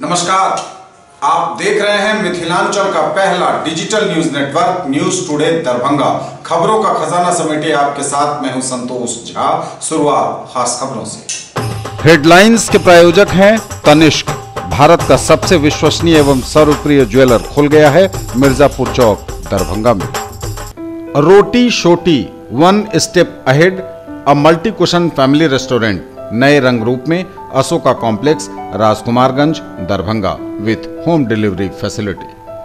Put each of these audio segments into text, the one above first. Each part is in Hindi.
नमस्कार, आप देख रहे हैं मिथिलांचल का पहला digital news network news today Darbhanga. खबरों का खजाना समेटे आपके साथ मैं हूं संतोष झा। शुरुआत खास खबरों से। हेडलाइंस के प्रायोजक हैं तनिष्क। भारत का सबसे विश्वसनीय एवं सर्वप्रिय ज्वेलर खुल गया है मिर्जापुर चौक दरभंगा में। Roti Shoti one step ahead a multi cuisine family restaurant नए रंग रूप में Ashoka complex Rajkumarganj Darbhanga with home delivery facility.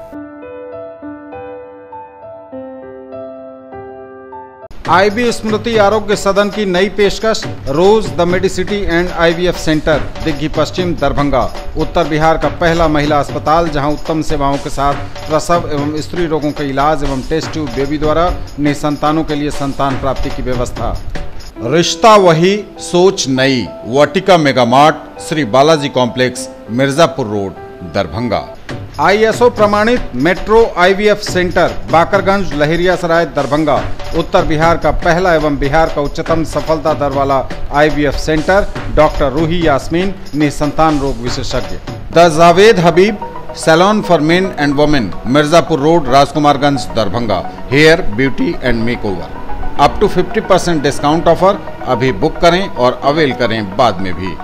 IB Smriti Arogya Sadan की नई पेशकश Rose the Medicity and IVF centre Digghi पश्चिम दरभंगा उत्तर बिहार का पहला महिला अस्पताल जहां उत्तम सेवाओं के साथ प्रसव एवं स्त्री रोगों के इलाज एवं टेस्ट ट्यूब बेबी द्वारा निसंतानों के लिए संतान प्राप्ति की व्यवस्था। रिश्ता वही सोच नई Vatika mega mart Shri Balaji complex Mirzapur road Darbhanga. ISO प्रमाणित metro IVF centre Bakarganj Laheriasarai Darbhanga उत्तर बिहार का पहला एवं बिहार का उच्चतम सफलता दर वाला IVF centre doctor Roohi Yasmin निसंतान रोग विशेषज्ञ। The Javed Habib salon for men and women Mirzapur road Rajkumarganj Darbhanga hair beauty and makeover up to 50% discount offer. अभी बुक करें और अवेल करें बाद में भी।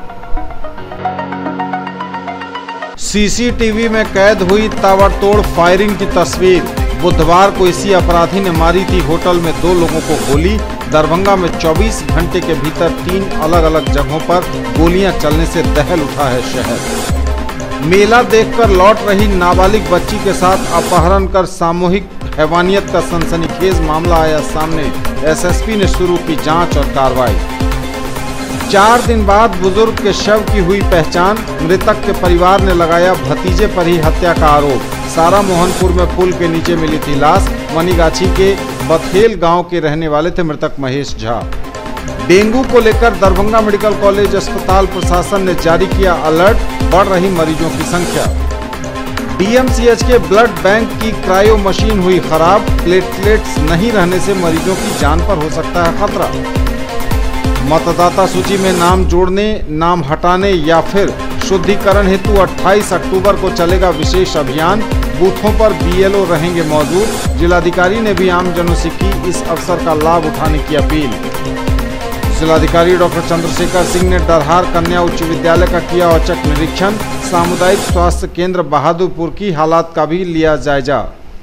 सीसीटीवी में कैद हुई ताबड़तोड़ फायरिंग की तस्वीर। बुधवार को इसी अपराधी ने मारी थी होटल में 2 लोगों को गोली। दरभंगा में 24 घंटे के भीतर 3 अलग अलग जगहों पर गोलियां चलने से दहल उठा है शहर। मेला देखकर लौट रही नाबालिग बच्ची के साथ अपहरण कर सामूहिक हैवानियत का सनसनीखेज मामला आया सामने। एसएसपी ने शुरू की जांच और कार्रवाई। 4 दिन बाद बुजुर्ग के शव की हुई पहचान। मृतक के परिवार ने लगाया भतीजे पर ही हत्या का आरोप। सारा मोहनपुर में पुल के नीचे मिली थी लाश। मनीगाछी के बथेल गांव के रहने वाले थे मृतक महेश झा। डेंगू को लेकर दरभंगा मेडिकल कॉलेज अस्पताल प्रशासन ने जारी किया अलर्ट। बढ़ रही मरीजों की संख्या। डीएमसीएच के ब्लड बैंक की क्रायो मशीन हुई खराब। प्लेटलेट्स नहीं रहने से मरीजों की जान पर हो सकता है खतरा। मतदाता सूची में नाम जोड़ने, नाम हटाने या फिर शुद्धिकरण हेतु 28 अक्टूबर को चलेगा विशेष अभियान। बूथों पर बीएलओ रहेंगे मौजूद। जिलाधिकारी ने भी आमजनों से की इस अवसर का लाभ उठाने की अपील। जिलाधिकारी डॉक्टर चंद्रशेखर सिंह ने डरहार कन्या उच्च विद्यालय का किया औचक निरीक्षण। सामुदायिक स्वास्थ्य केंद्र बहादुरपुर की हालात का भी लिया जायजा।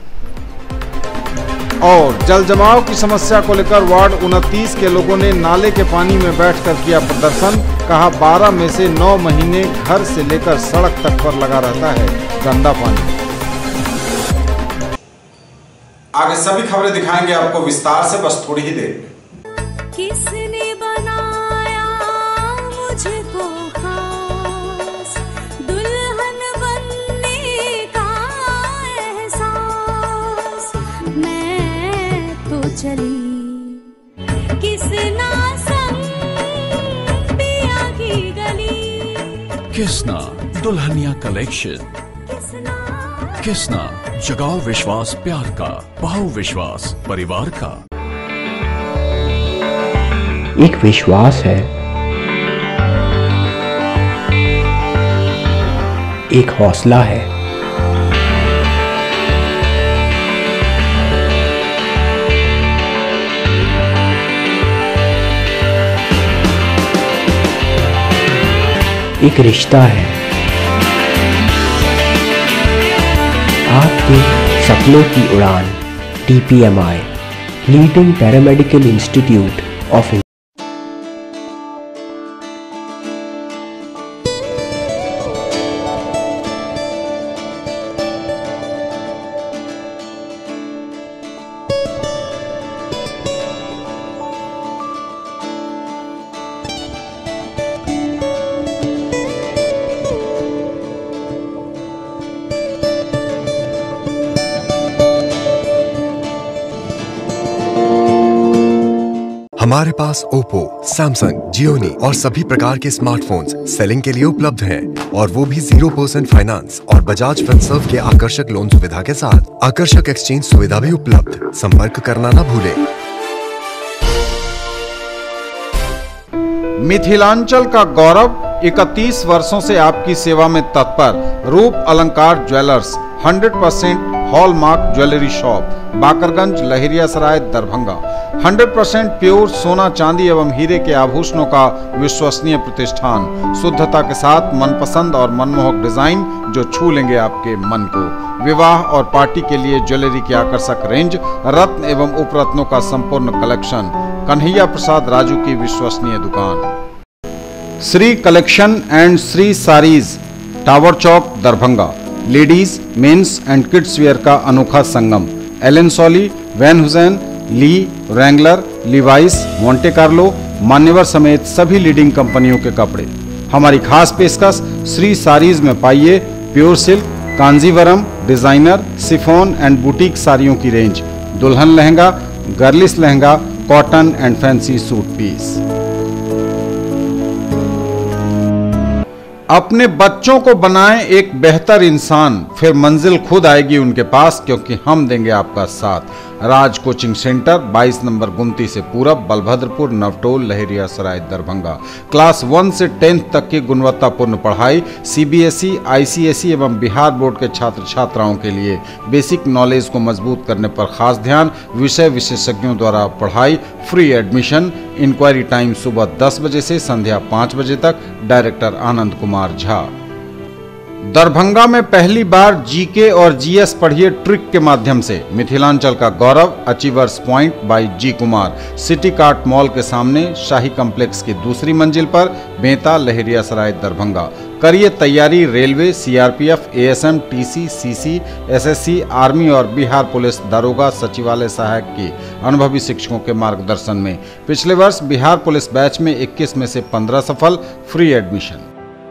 और जल जमाव की समस्या को लेकर वार्ड 29 के लोगों ने नाले के पानी में बैठकर किया प्रदर्शन। कहा 12 में से 9 महीने घर से लेकर सड़क तक पर लगा रहता है गंदा पानी। आगे सभी खबरें दिखाएंगे आपको विस्तार से, बस थोड़ी ही देर में। किसने बनाया मुझको खास, दुल्हन बनने का एहसास, मैं तो चली किसना संग पिया की गली। किसना दुल्हनिया कलेक्शन। किसना जगाओ विश्वास प्यार का, पाओ विश्वास परिवार का। एक विश्वास है, एक हौसला है, एक रिश्ता है, आपके सपनों की उड़ान। TPMI leading paramedical institute of हमारे पास ओप्पो, सैमसंग, जियोनी और सभी प्रकार के स्मार्टफोन्स सेलिंग के लिए उपलब्ध हैं और वो भी 0% फाइनेंस और बजाज फिनसर्व के आकर्षक लोन सुविधा के साथ। आकर्षक एक्सचेंज सुविधा भी उपलब्ध। संपर्क करना ना भूलें। मिथिलांचल का गौरव 31 वर्षों से आपकी सेवा में तत्पर Roop Alankar jewellers 100% hallmark jewellery shop, Bakarganj, Laheriasarai, Darbhanga. 100% pure सोना चांदी एवं हीरे के आभूषणों का विश्वसनीय प्रतिष्ठान, शुद्धता के साथ मनपसंद और मनमोहक डिजाइन जो छू लेंगे आपके मन को। विवाह और पार्टी के लिए ज्वेलरी की आकर्षक रेंज, रत्न एवं उपरत्नों का संपूर्ण कलेक्शन। कन्हैया प्रसाद राजू की विश्वसनीय दुकान Shri collection and Shri sarees, tower चौक, Darbhanga. Ladies, mens and kids wear का अनोखा संगम। Allen Solly, Van Heusen, Lee, Wrangler, Levi's, Monte Carlo, Manyavar समेत सभी लीडिंग कंपनियों के कपड़े। हमारी खास पेशकश श्री सारीज में पाइए pure silk, Kanjeevaram, designer, chiffon and boutique साड़ियों की रेंज, दुल्हन lehenga, girlish lehenga, cotton and fancy suit piece. अपने बच्चों को बनाएं एक बेहतर इंसान, फिर मंजिल खुद आएगी उनके पास, क्योंकि हम देंगे आपका साथ। Raj coaching centre 22 number Gumti से पूरब, बलभद्रपुर, नवटोल, लहेरियासराय, दरभंगा। क्लास 1 से 10th तक की गुणवत्तापूर्ण पढ़ाई, सीबीएसई, आईसीएसई एवं बिहार बोर्ड के छात्र छात्राओं के लिए बेसिक नॉलेज को मजबूत करने पर खास ध्यान। विषय विशेषज्ञों द्वारा पढ़ाई, फ्री एडमिशन। इंक्वायरी टाइम सुबह 10 बजे से संध्या 5 बजे तक। डायरेक्टर आनंद कुमार झा। दरभंगा में पहली बार जीके और जीएस पढ़िए ट्रिक के माध्यम से। मिथिलांचल का गौरव, achievers point by G Kumar, city cart mall के सामने, शाही कॉम्प्लेक्स की दूसरी मंजिल पर, बेंता, लहेरियासराय, दरभंगा। करिए तैयारी railway, CRPF, ASM, TC, CC, SSC, army और बिहार पुलिस दारोगा सचिवालय सहायक की अनुभवी शिक्षकों के मार्गदर्शन में। पिछले वर्ष बिहार पुलिस बैच में 21 में से 15 सफल। Free admission.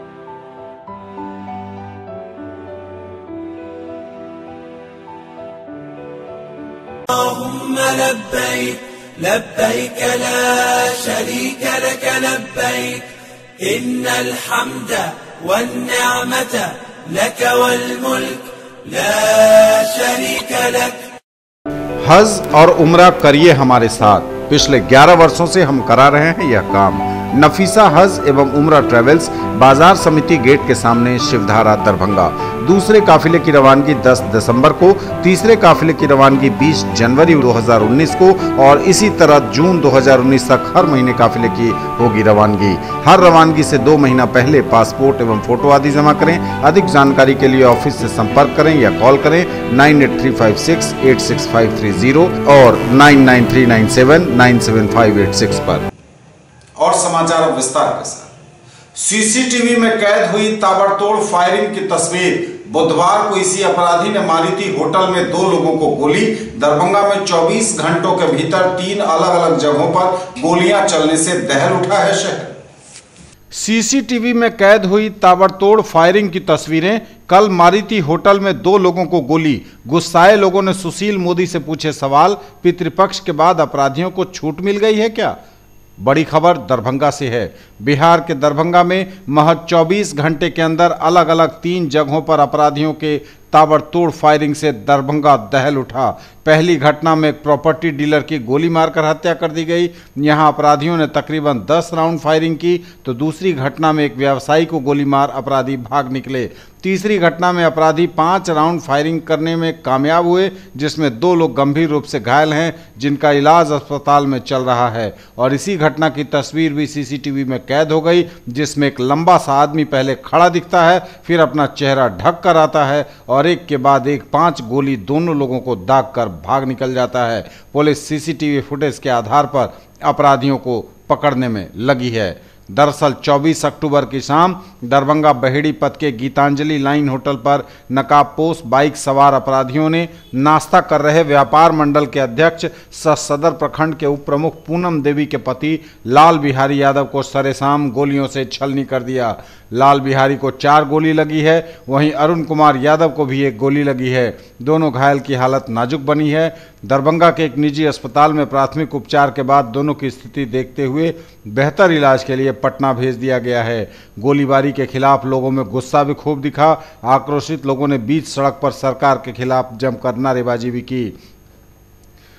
लब्बैक लब्बैक ला शरीक लक लब्बैक इन्नल हम्द वन्निअमत लक वल मुल्क ला शरीक लक। हज और उम्रा करिए हमारे साथ। पिछले 11 वर्षों से हम करा रहे हैं यह काम। नफीसा हज एवं उम्रा ट्रेवल्स, बाजार समिति गेट के सामने, शिवधारा, दरभंगा। दूसरे काफिले की रवानगी 10 दिसंबर को, तीसरे काफिले की रवानगी 20 जनवरी 2019 को और इसी तरह जून 2019 तक हर महीने काफिले की होगी रवानगी। हर रवानगी से 2 महीना पहले पासपोर्ट एवं फोटो आदि जमा करें। अधिक जानकारी के लिए ऑफिस से संपर्क करें या कॉल करें 9835686530 और 9939797586 पर। और समाचार अब विस्तार के साथ। सीसीटीवी में कैद हुई ताबड़तोड़ फायरिंग की तस्वीर। बुधवार को इसी अपराधी ने मारी थी होटल में 2 लोगों को गोली। दरभंगा में 24 घंटों के भीतर 3 अलग अलग जगहों पर गोलियां चलने से दहल उठा है शहर। सीसीटीवी में कैद हुई ताबड़तोड़ फायरिंग की तस्वीरें। कल मारी थी होटल में 2 लोगों को गोली। गुस्साए लोगों ने सुशील मोदी से पूछे सवाल। पितृपक्ष के बाद अपराधियों को छूट मिल गई है क्या? बड़ी खबर दरभंगा से है। बिहार के दरभंगा में महज 24 घंटे के अंदर अलग अलग 3 जगहों पर अपराधियों के ताबड़तोड़ फायरिंग से दरभंगा दहल उठा। पहली घटना में एक प्रॉपर्टी डीलर की गोली मारकर हत्या कर दी गई। यहां अपराधियों ने तकरीबन 10 राउंड फायरिंग की, तो दूसरी घटना में एक व्यवसायी को गोली मार अपराधी भाग निकले। तीसरी घटना में अपराधी 5 राउंड फायरिंग करने में कामयाब हुए, जिसमें 2 लोग गंभीर रूप से घायल हैं, जिनका इलाज अस्पताल में चल रहा है। और इसी घटना की तस्वीर भी सीसीटीवी में कैद हो गई, जिसमें एक लंबा सा आदमी पहले खड़ा दिखता है, फिर अपना चेहरा ढक कर आता है और एक के बाद एक 5 गोली दोनों लोगों को दाग कर भाग निकल जाता है। पुलिस सीसीटीवी फुटेज के आधार पर अपराधियों को पकड़ने में लगी है। दरअसल 24 अक्टूबर की शाम दरभंगा बहेड़ी पथ के गीतांजलि लाइन होटल पर नकाबपोश बाइक सवार अपराधियों ने नाश्ता कर रहे व्यापार मंडल के अध्यक्ष सदर प्रखंड के उप प्रमुख पूनम देवी के पति लाल बिहारी यादव को सरेआम गोलियों से छलनी कर दिया। लाल बिहारी को 4 गोली लगी है, वहीं अरुण कुमार यादव को भी 1 गोली लगी है। दोनों घायल की हालत नाजुक बनी है। दरभंगा के एक निजी अस्पताल में प्राथमिक उपचार के बाद दोनों की स्थिति देखते हुए बेहतर इलाज के लिए पटना भेज दिया गया है। गोलीबारी के खिलाफ लोगों में गुस्सा भी खूब दिखा। आक्रोशित लोगों ने बीच सड़क पर सरकार के खिलाफ जमकर नारेबाजी भी की।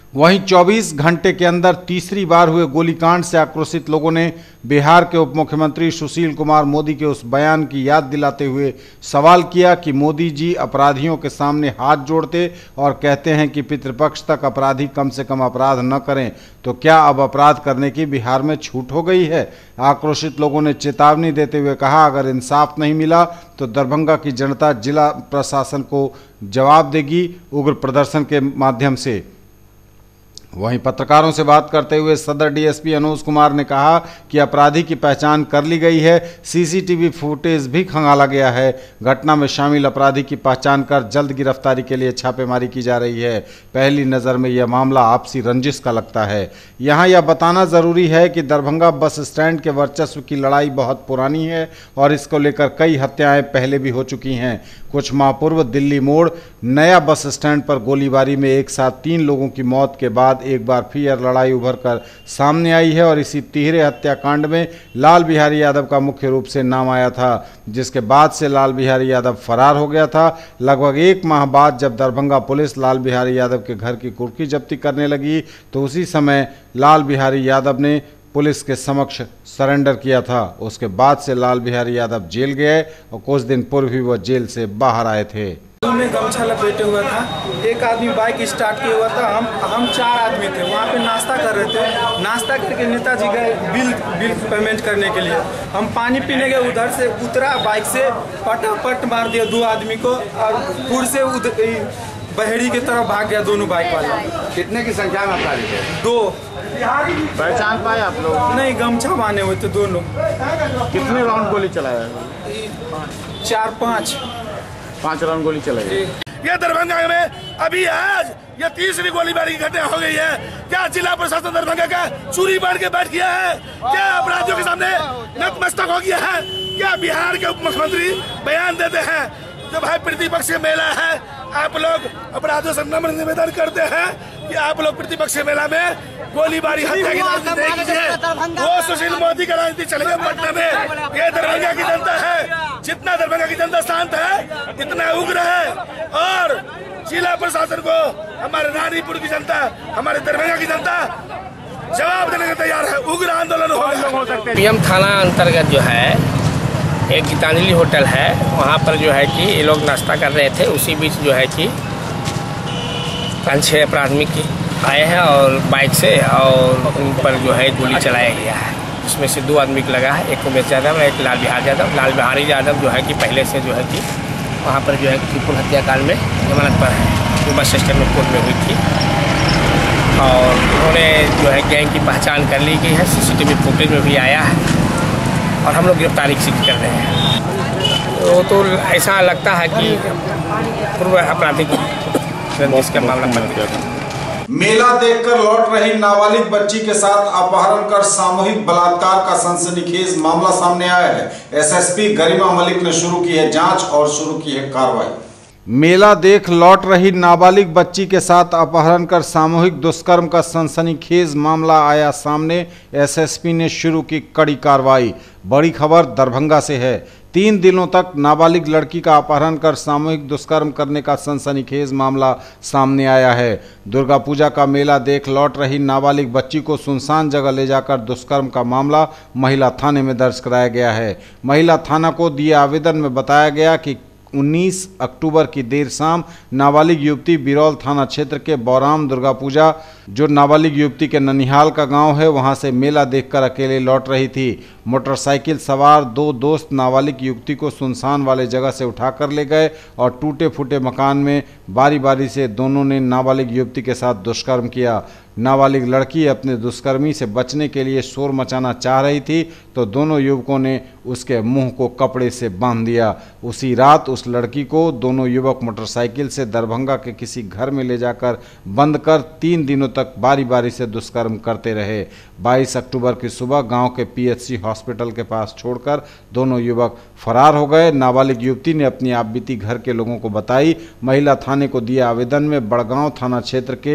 वहीं 24 घंटे के अंदर तीसरी बार हुए गोलीकांड से आक्रोशित लोगों ने बिहार के उप मुख्यमंत्री सुशील कुमार मोदी के उस बयान की याद दिलाते हुए सवाल किया कि मोदी जी अपराधियों के सामने हाथ जोड़ते और कहते हैं कि पितृपक्ष तक अपराधी कम से कम अपराध न करें, तो क्या अब अपराध करने की बिहार में छूट हो गई है? आक्रोशित लोगों ने चेतावनी देते हुए कहा, अगर इंसाफ नहीं मिला तो दरभंगा की जनता जिला प्रशासन को जवाब देगी उग्र प्रदर्शन के माध्यम से। वहीं पत्रकारों से बात करते हुए सदर डीएसपी अनुज कुमार ने कहा कि अपराधी की पहचान कर ली गई है, सीसीटीवी फुटेज भी खंगाला गया है। घटना में शामिल अपराधी की पहचान कर जल्द गिरफ्तारी के लिए छापेमारी की जा रही है। पहली नज़र में यह मामला आपसी रंजिश का लगता है। यहाँ यह बताना ज़रूरी है कि दरभंगा बस स्टैंड के वर्चस्व की लड़ाई बहुत पुरानी है और इसको लेकर कई हत्याएं पहले भी हो चुकी हैं। कुछ माह पूर्व दिल्ली मोड़ नया बस स्टैंड पर गोलीबारी में एक साथ 3 लोगों की मौत के बाद एक बार फिर लड़ाई उभर कर सामने आई है और इसी तिहरे हत्याकांड में लाल बिहारी यादव का मुख्य रूप से नाम आया था, जिसके बाद से लाल बिहारी यादव फरार हो गया था। लगभग 1 माह बाद जब दरभंगा पुलिस लाल बिहारी यादव के घर की कुर्की जब्ती करने लगी तो उसी समय लाल बिहारी यादव ने पुलिस के समक्ष सरेंडर किया था। उसके बाद से लाल बिहारी यादव जेल गए और कुछ दिन पूर्व ही वह जेल से बाहर आए थे। में गमछा लपेटे हुआ था, एक आदमी बाइक स्टार्ट किया हुआ था। हम 4 आदमी थे, वहाँ पे नाश्ता कर रहे थे। नाश्ता करके नेताजी गए बिल पेमेंट करने के लिए। हम पानी पीने गए, उधर से उतरा बाइक से, पटापट मार दिया 2 आदमी को और पुर से बहेड़ी की तरफ भाग गया दोनों बाइक वाले। कितने की संख्या में अपराधी थे? 2। पहचान पाए आप लोग? नहीं, गमछा बांधे हुए थे दोनों। कितने राउंड गोली चलाया? 4-5 राउंड गोली चलाई। ये दरभंगा में अभी आज ये तीसरी गोलीबारी की घटना हो गई है। क्या जिला प्रशासन दरभंगा का चूरी बांध के बैठ गया है? क्या अपराधियों के सामने नतमस्तक हो गया है? क्या बिहार के उप मुख्यमंत्री बयान देते हैं जो भाई प्रतिपक्ष मेला है, आप लोग अपराधियों से नम्र निवेदन करते हैं कि आप लोग प्रतिपक्ष मेला में गोलीबारी हत्या की राजनीति नहीं कीजिए। वो सुशील मोदी का राजनीति चलेगा पटना में। ये दरभंगा की जनता है, जितना दरभंगा की जनता शांत है इतना उग्र है और जिला प्रशासन को हमारे रानीपुर की जनता, हमारे दरभंगा की जनता जवाब देने को तैयार है। उग्र आंदोलन हो सकते हैं। पीएम थाना अंतर्गत जो है एक गीतांजलि होटल है, वहाँ पर जो है कि ये लोग नाश्ता कर रहे थे। उसी बीच जो है कि 5-6 अपराधी आए हैं और बाइक से और उन पर जो है गोली चलाया गया है। इसमें से 2 आदमी को लगा है, एक उमेश यादव और एक लाल बिहारी यादव। लाल बिहारी यादव जो है कि पहले से जो है कि वहाँ पर जो है त्रिपुल हत्याकांड में जमानत पर है, जो बस स्टैंड में कोर्ट में हुई थी और उन्होंने जो है गैंग की पहचान कर ली गई है। सीसीटीवी फुटेज में भी आया है और हम लोग गिरफ्तारी कर रहे हैं। वो तो ऐसा लगता है कि पूर्व आपराधिक रंजिश का मामला बन गया। मेला देखकर लौट रही नाबालिग बच्ची के साथ अपहरण कर सामूहिक बलात्कार का सनसनीखेज मामला सामने आया है। एसएसपी गरिमा मलिक ने शुरू की है जांच और शुरू की है कार्रवाई। मेला देख लौट रही नाबालिग बच्ची के साथ अपहरण कर सामूहिक दुष्कर्म का सनसनीखेज मामला आया सामने। एसएसपी ने शुरू की कड़ी कार्रवाई। बड़ी खबर दरभंगा से है। 3 दिनों तक नाबालिग लड़की का अपहरण कर सामूहिक दुष्कर्म करने का सनसनीखेज मामला सामने आया है। दुर्गा पूजा का मेला देख लौट रही नाबालिग बच्ची को सुनसान जगह ले जाकर दुष्कर्म का मामला महिला थाने में दर्ज कराया गया है। महिला थाना को दिए आवेदन में बताया गया कि 19 अक्टूबर की देर शाम नाबालिग युवती बिरौल थाना क्षेत्र के बौराम दुर्गा पूजा, जो नाबालिग युवती के ननिहाल का गांव है, वहां से मेला देखकर अकेले लौट रही थी। मोटरसाइकिल सवार 2 दोस्त नाबालिग युवती को सुनसान वाले जगह से उठाकर ले गए और टूटे फूटे मकान में बारी बारी से दोनों ने नाबालिग युवती के साथ दुष्कर्म किया। नाबालिग लड़की अपने दुष्कर्मी से बचने के लिए शोर मचाना चाह रही थी तो दोनों युवकों ने उसके मुंह को कपड़े से बांध दिया। उसी रात उस लड़की को दोनों युवक मोटरसाइकिल से दरभंगा के किसी घर में ले जाकर बंद कर 3 दिनों तक बारी बारी से दुष्कर्म करते रहे। 22 अक्टूबर की सुबह गांव के पीएचसी हॉस्पिटल के पास छोड़कर दोनों युवक फरार हो गए। नाबालिग युवती ने अपनी आपबीती घर के लोगों को बताई। महिला थाने को दिए आवेदन में बड़गांव थाना क्षेत्र के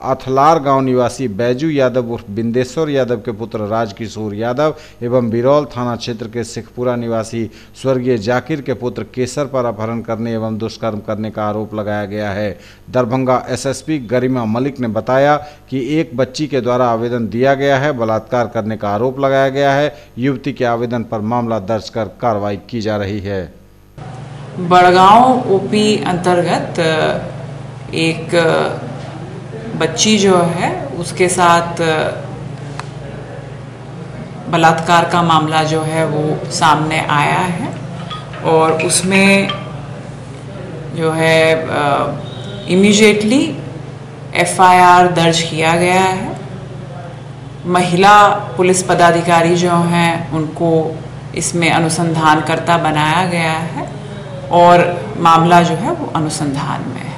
अथलार गांव निवासी बैजू यादव उर्फ बिंदेश्वर यादव के पुत्र राजकिशोर यादव एवं बिरौल थाना क्षेत्र के सिखपुरा निवासी स्वर्गीय जाकिर के पुत्र केसर पर अपहरण करने एवं दुष्कर्म करने का आरोप लगाया गया है। दरभंगा एसएसपी गरिमा मलिक ने बताया कि एक बच्ची के द्वारा आवेदन दिया गया है, बलात्कार करने का आरोप लगाया गया है। युवती के आवेदन पर मामला दर्ज कर कार्रवाई की जा रही है। बड़गांव ओपी अंतर्गत एक बच्ची जो है उसके साथ बलात्कार का मामला जो है वो सामने आया है और उसमें जो है इमीडिएटली एफआईआर दर्ज किया गया है। महिला पुलिस पदाधिकारी जो हैं उनको इसमें अनुसंधानकर्ता बनाया गया है और मामला जो है वो अनुसंधान में है।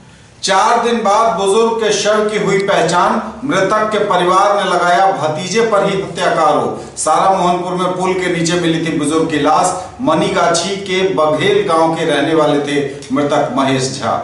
4 दिन बाद बुजुर्ग के शव की हुई पहचान, मृतक के परिवार ने लगाया भतीजे पर ही हत्या का आरोप। सारा मोहनपुर में पुल के नीचे मिली थी बुजुर्ग की लाश। मनीगाछी के बघेल गांव के रहने वाले थे मृतक महेश झा।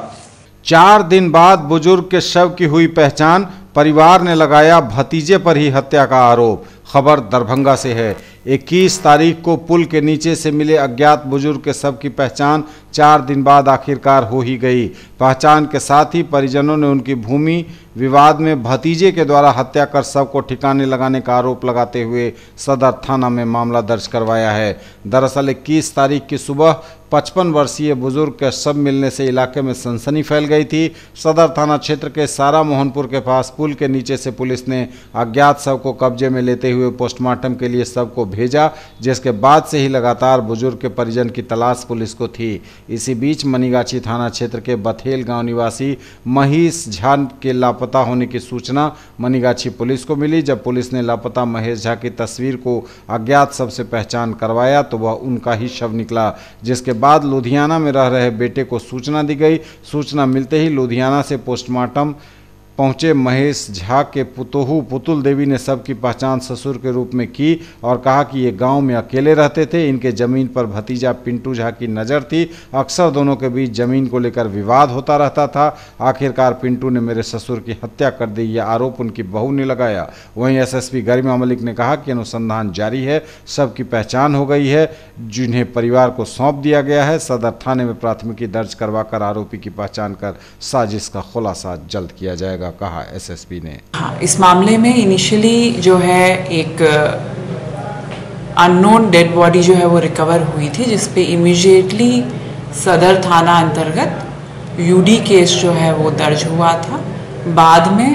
4 दिन बाद बुजुर्ग के शव की हुई पहचान, परिवार ने लगाया भतीजे पर ही हत्या का आरोप। खबर दरभंगा से है। 21 तारीख को पुल के नीचे से मिले अज्ञात बुजुर्ग के शव की पहचान 4 दिन बाद आखिरकार हो ही गई। पहचान के साथ ही परिजनों ने उनकी भूमि विवाद में भतीजे के द्वारा हत्या कर शव को ठिकाने लगाने का आरोप लगाते हुए सदर थाना में मामला दर्ज करवाया है। दरअसल 21 तारीख की सुबह 55 वर्षीय बुजुर्ग के शव मिलने से इलाके में सनसनी फैल गई थी। सदर थाना क्षेत्र के सारा मोहनपुर के पास पुल के नीचे से पुलिस ने अज्ञात शव को कब्जे में लेते हुए पोस्टमार्टम के लिए शव को भेजा, जिसके बाद से ही लगातार बुजुर्ग के परिजन की तलाश पुलिस को थी। इसी बीच मनीगाछी थाना क्षेत्र के बथेल गांव निवासी महेश झा के लापता होने की सूचना मनीगाछी पुलिस को मिली। जब पुलिस ने लापता महेश झा की तस्वीर को अज्ञात शव से पहचान करवाया तो वह उनका ही शव निकला, जिसके बाद लुधियाना में रह रहे बेटे को सूचना दी गई। सूचना मिलते ही लुधियाना से पोस्टमार्टम पहुंचे महेश झा के पुतोहू पुतुल देवी ने शव की पहचान ससुर के रूप में की और कहा कि ये गांव में अकेले रहते थे। इनके जमीन पर भतीजा पिंटू झा की नज़र थी। अक्सर दोनों के बीच जमीन को लेकर विवाद होता रहता था। आखिरकार पिंटू ने मेरे ससुर की हत्या कर दी, यह आरोप उनकी बहू ने लगाया। वहीं एसएसपी गरिमा मलिक ने कहा कि अनुसंधान जारी है, शव की पहचान हो गई है, जिन्हें परिवार को सौंप दिया गया है। सदर थाने में प्राथमिकी दर्ज करवाकर आरोपी की पहचान कर साजिश का खुलासा जल्द किया जाएगा, कहा एसएसपी ने। हाँ, इस मामले में इनिशियली जो है एक अननोन डेड बॉडी जो है वो रिकवर हुई थी, जिसपे इमीडिएटली सदर थाना अंतर्गत यूडी केस जो है वो दर्ज हुआ था। बाद में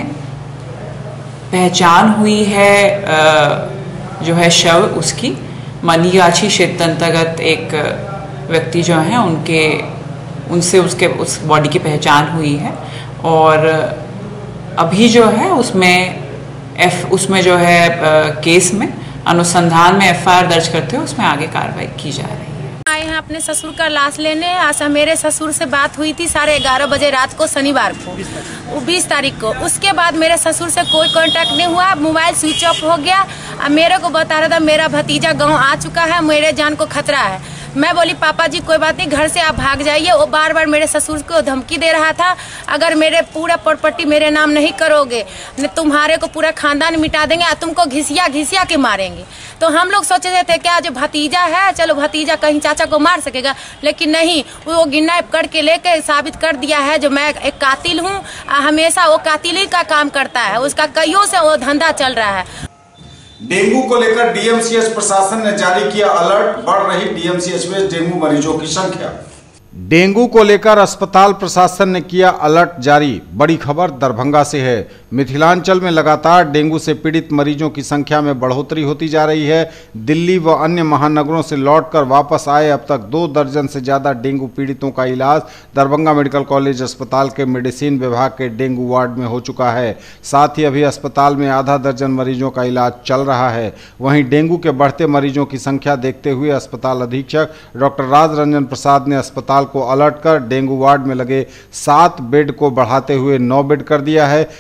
पहचान हुई है जो है शव उसकी मनीगाछी क्षेत्र अंतर्गत एक व्यक्ति जो है उनसे उस बॉडी की पहचान हुई है और अभी जो है उसमें जो है केस में अनुसंधान में एफआईआर दर्ज करते हुए उसमें आगे कार्रवाई की जा रही है। आए हैं अपने ससुर का लाश लेने। आज मेरे ससुर से बात हुई थी 11:30 बजे रात को, शनिवार को, 20 तारीख को। उसके बाद मेरे ससुर से कोई कांटेक्ट नहीं हुआ, मोबाइल स्विच ऑफ हो गया। अब मेरे को बता रहा था मेरा भतीजा गांव आ चुका है, मेरे जान को खतरा है। मैं बोली पापा जी कोई बात नहीं, घर से आप भाग जाइए। वो बार बार मेरे ससुर को धमकी दे रहा था, अगर मेरे पूरा प्रॉपर्टी मेरे नाम नहीं करोगे तुम्हारे को पूरा खानदान मिटा देंगे और तुमको घिसिया के मारेंगे। तो हम लोग सोचे थे क्या जो भतीजा है, चलो भतीजा कहीं चाचा को मार सकेगा, लेकिन नहीं, वो किडनैप करके लेके साबित कर दिया है जो मैं एक कातिल हूँ। हमेशा वो कातिली का काम करता है, उसका कईयों से वो धंधा चल रहा है। डेंगू को लेकर डीएमसीएच प्रशासन ने जारी किया अलर्ट, बढ़ रही डीएमसीएच में डेंगू मरीजों की संख्या। डेंगू को लेकर अस्पताल प्रशासन ने किया अलर्ट जारी। बड़ी खबर दरभंगा से है। मिथिलांचल में लगातार डेंगू से पीड़ित मरीजों की संख्या में बढ़ोतरी होती जा रही है। दिल्ली व अन्य महानगरों से लौटकर वापस आए अब तक 2 दर्जन से ज़्यादा डेंगू पीड़ितों का इलाज दरभंगा मेडिकल कॉलेज अस्पताल के मेडिसिन विभाग के डेंगू वार्ड में हो चुका है। साथ ही अभी अस्पताल में आधा दर्जन मरीजों का इलाज चल रहा है। वहीं डेंगू के बढ़ते मरीजों की संख्या देखते हुए अस्पताल अधीक्षक डॉक्टर राज रंजन प्रसाद ने अस्पताल को अलर्ट कर डेंगू वार्ड में लगे 7 बेड को बढ़ाते हुए 9 बेड कर दिया है। साथ ही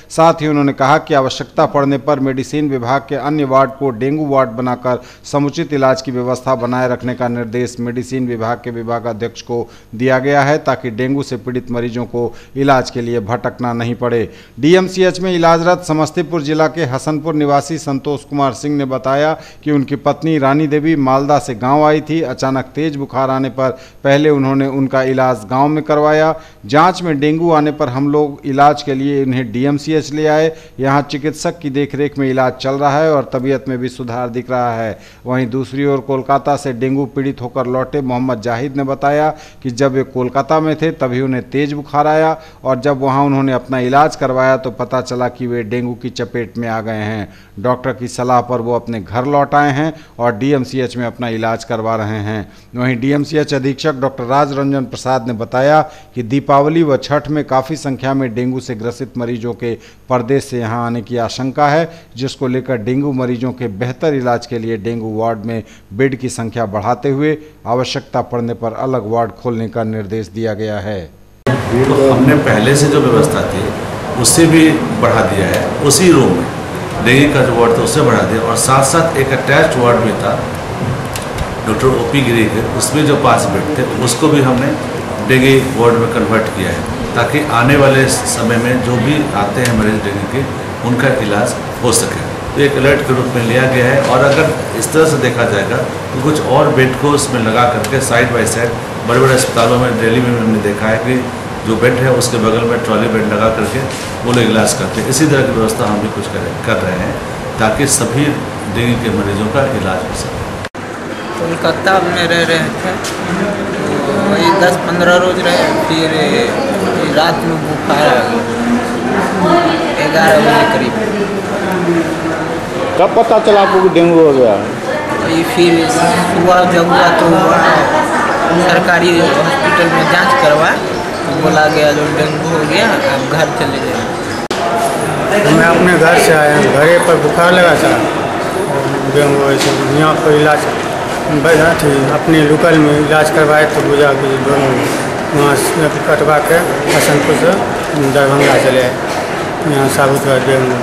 ही उन्होंने कहा कि आवश्यकता पड़ने पर मेडिसिन विभाग के अन्य वार्ड को डेंगू वार्ड बनाकर समुचित इलाज की व्यवस्था बनाए रखने का निर्देश मेडिसिन विभाग के विभागाध्यक्ष को दिया गया है, ताकि डेंगू से पीड़ित मरीजों को इलाज के लिए भटकना नहीं पड़े। डीएमसीएच में इलाजरत समस्तीपुर जिला के हसनपुर निवासी संतोष कुमार सिंह ने बताया कि उनकी पत्नी रानी देवी मालदा से गाँव आई थी। अचानक तेज बुखार आने पर पहले उन्होंने उनका इलाज गाँव में करवाया। जाँच में डेंगू आने पर हम लोग इलाज के लिए उन्हें डीएमसीएच ले आए। यहाँ चिकित्सक की देखरेख में इलाज चल रहा है और तबीयत में भी सुधार दिख रहा है। वहीं दूसरी ओर कोलकाता से डेंगू पीड़ित होकर लौटे मोहम्मद जाहिद ने बताया कि जब वे कोलकाता में थे तभी उन्हें तेज बुखार आया और जब वहाँ उन्होंने अपना इलाज करवाया तो पता चला कि वे डेंगू की चपेट में आ गए हैं। डॉक्टर की सलाह पर वो अपने घर लौट आए हैं और डीएमसीएच में अपना इलाज करवा रहे हैं। वहीं डीएमसीएच अधीक्षक डॉक्टर राज रंजन प्रसाद ने बताया कि दीपावली व छठ में काफ़ी संख्या में डेंगू से ग्रसित मरीजों के प्रदेश से यहां आने की आशंका है, जिसको लेकर डेंगू मरीजों के बेहतर इलाज के लिए डेंगू वार्ड में बेड की संख्या बढ़ाते हुए आवश्यकता पड़ने पर अलग वार्ड खोलने का निर्देश दिया गया है। तो हमने पहले से जो व्यवस्था थी उससे भी बढ़ा दिया है। उसी रूम में डेंगू का जो वार्ड था उससे बढ़ा दिया और साथ साथ एक अटैच्ड वार्ड भी था डॉक्टर ओपी गिरी के, उसमें जो 5 बेड थे उसको भी हमने डेंगू वार्ड में कन्वर्ट किया है, ताकि आने वाले समय में जो भी आते हैं मरीज डेंगू के उनका इलाज हो सके। तो एक अलर्ट के रूप में लिया गया है और अगर इस तरह से देखा जाएगा तो कुछ और बेड को उसमें लगा करके साइड बाय साइड बड़े बड़े अस्पतालों में दिल्ली में हमने देखा है कि जो बेड है उसके बगल में ट्रॉली बेड लगा करके वो लोग इलाज करते हैं। इसी तरह की व्यवस्था हम भी कुछ कर रहे हैं ताकि सभी डेंगू के मरीजों का इलाज हो सके। कोलकाता में रह रहे थे तो वही 10-15 रोज रहे, फिर रात में बुखार आ गया 11 बजे करीब। कब पता चला आपको डेंगू हो गया? वही फिर सुबह जब हुआ तो सरकारी हॉस्पिटल में जांच करवा तो बोला गया जो डेंगू हो गया, आप घर चले जाए। मैं अपने घर से आया, घरे पर बुखार लगा था, डेंगू यहाँ पर इलाज थी, अपने लोकल में इलाज करवाए तो बुझा कि दोनों वहाँ से कटवा के हसनपुर से दरभंगा चले आए। यहाँ साबुत हुआ डेंगू,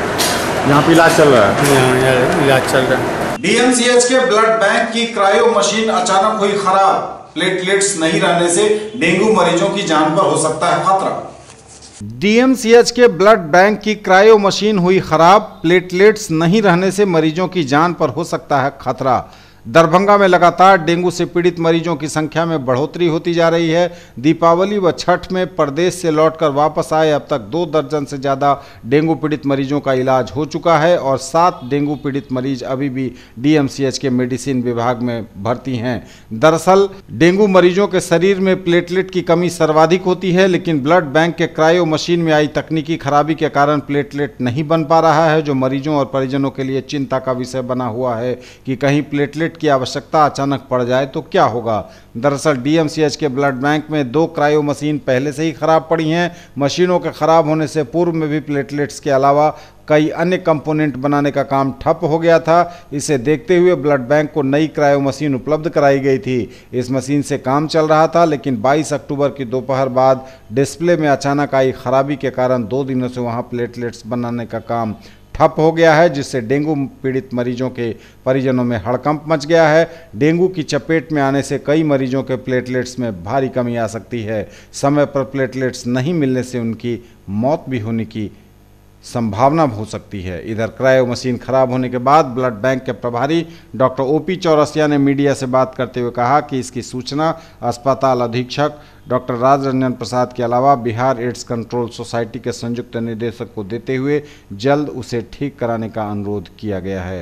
यहाँ पर इलाज चल रहा है। यहाँ इलाज चल रहा है। डीएमसीएच के ब्लड बैंक की क्रायो मशीन अचानक हुई खराब। प्लेटलेट्स नहीं रहने से डेंगू मरीजों की जान पर हो सकता है खतरा। डीएमसीएच के ब्लड बैंक की क्रायो मशीन हुई खराब। प्लेटलेट्स नहीं रहने से मरीजों की जान पर हो सकता है खतरा। दरभंगा में लगातार डेंगू से पीड़ित मरीजों की संख्या में बढ़ोतरी होती जा रही है। दीपावली व छठ में प्रदेश से लौटकर वापस आए अब तक 2 दर्जन से ज़्यादा डेंगू पीड़ित मरीजों का इलाज हो चुका है और 7 डेंगू पीड़ित मरीज अभी भी डीएमसीएच के मेडिसिन विभाग में भर्ती हैं। दरअसल डेंगू मरीजों के शरीर में प्लेटलेट की कमी सर्वाधिक होती है, लेकिन ब्लड बैंक के क्रायो मशीन में आई तकनीकी खराबी के कारण प्लेटलेट नहीं बन पा रहा है, जो मरीजों और परिजनों के लिए चिंता का विषय बना हुआ है कि कहीं प्लेटलेट की आवश्यकता अचानक पड़ जाए तो क्या होगा। दरअसल डीएमसीएच के ब्लड बैंक में 2 क्रायो मशीन पहले से ही खराब पड़ी हैं। मशीनों के खराब होने से पूर्व में भी प्लेटलेट्स के अलावा कई अन्य कंपोनेंट बनाने का काम ठप हो गया था। इसे देखते हुए ब्लड बैंक को नई क्रायो मशीन उपलब्ध कराई गई थी। इस मशीन से काम चल रहा था, लेकिन 22 अक्टूबर की दोपहर बाद डिस्प्ले में अचानक आई खराबी के कारण 2 दिनों से वहां प्लेटलेट्स बनाने का काम ठप हो गया है, जिससे डेंगू पीड़ित मरीजों के परिजनों में हड़कंप मच गया है। डेंगू की चपेट में आने से कई मरीजों के प्लेटलेट्स में भारी कमी आ सकती है। समय पर प्लेटलेट्स नहीं मिलने से उनकी मौत भी होने की संभावना हो सकती है। इधर क्रायो मशीन खराब होने के बाद ब्लड बैंक के प्रभारी डॉक्टर ओपी चौरसिया ने मीडिया से बात करते हुए कहा कि इसकी सूचना अस्पताल अधीक्षक डॉक्टर राज रंजन प्रसाद के अलावा बिहार एड्स कंट्रोल सोसाइटी के संयुक्त निदेशक को देते हुए जल्द उसे ठीक कराने का अनुरोध किया गया है।